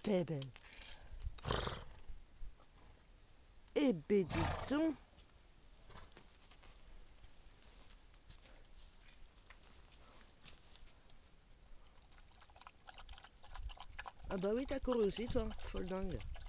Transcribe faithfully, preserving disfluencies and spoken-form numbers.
t'es belle. Eh ben dis donc. Ah bah oui, t'as couru aussi toi, folle dingue.